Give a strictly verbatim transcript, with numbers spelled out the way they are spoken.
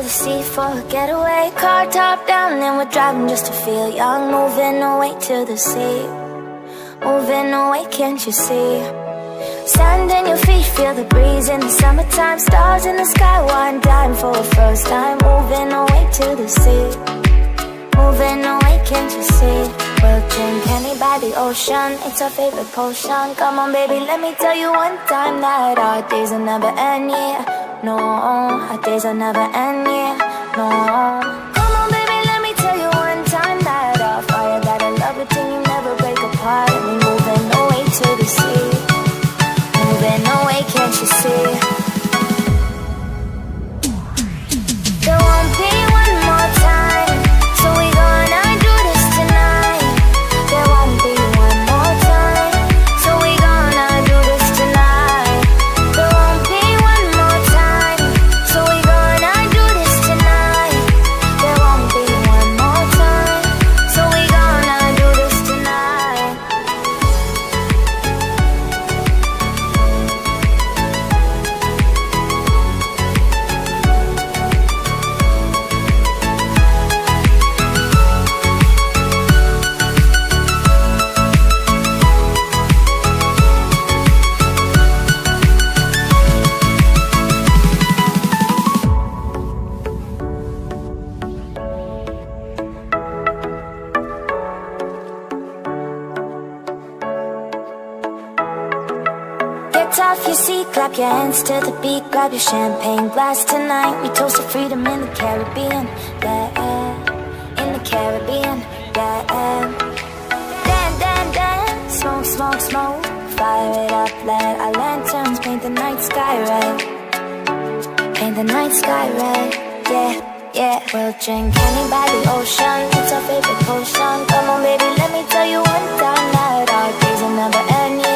the sea for a getaway. Car top down and we're driving just to feel young. Moving away to the sea, moving away, can't you see? Sand in your feet, feel the breeze in the summertime. Stars in the sky, one dime for a first time. Moving away to the sea, moving away, can't you see? We'll drink honey by the ocean, it's our favorite potion. Come on baby, let me tell you one time that our days will never end, yeah. No, our days will never end, yeah. No. Come on baby, let me tell you one time that our fire, that I love it till you never break apart. And we're moving away to the sea, moving away, can't you see? There won't be one more time, so we gonna do this tonight. There won't be one more time, so we gonna do this tonight. There won't be one more time, so we gonna do this tonight. There won't be one more time, so we gonna do this tonight. Get off your seat, clap your hands to the beat. Grab your champagne glass tonight. We toast to freedom in the Caribbean, yeah, in the Caribbean, yeah. Dance, dance, dance, smoke, smoke, smoke. Fire it up, let our lanterns paint the night sky red. Paint the night sky red, yeah, yeah. We'll drink honey by the ocean, it's our favorite potion. Come on baby, let me tell you one time that our days will never end, yeah.